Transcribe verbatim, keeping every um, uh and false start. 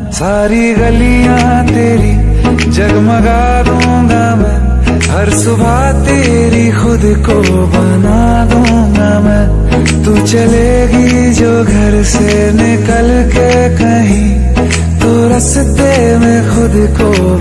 सारी गलियां तेरी जगमगा दूंगा मैं, हर सुबह तेरी खुद को बना दूंगा मैं। तू चलेगी जो घर से निकल के कहीं, तो रास्ते में खुद को